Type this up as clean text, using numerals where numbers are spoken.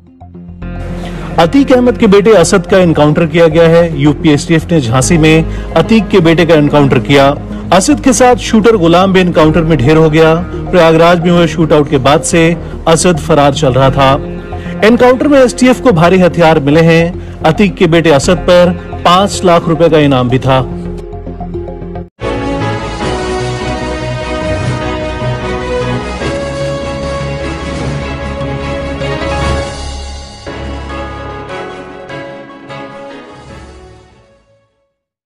अतीक अहमद के बेटे असद का एनकाउंटर किया गया है। यूपी एसटीएफ ने झांसी में अतीक के बेटे का एनकाउंटर किया। असद के साथ शूटर गुलाम भी एनकाउंटर में ढेर हो गया। प्रयागराज में हुए शूट आउट के बाद से असद फरार चल रहा था। एनकाउंटर में एसटीएफ को भारी हथियार मिले हैं। अतीक के बेटे असद पर 5 लाख रुपए का इनाम भी था।